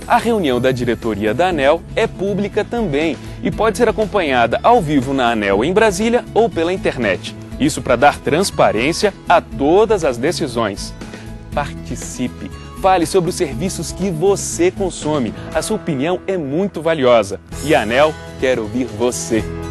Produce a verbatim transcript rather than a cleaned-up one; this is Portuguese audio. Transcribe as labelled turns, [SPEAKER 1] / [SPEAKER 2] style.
[SPEAKER 1] A reunião da diretoria da ANEEL é pública também e pode ser acompanhada ao vivo na ANEEL em Brasília ou pela internet. Isso para dar transparência a todas as decisões. Participe, fale sobre os serviços que você consome. A sua opinião é muito valiosa e a ANEEL quer ouvir você.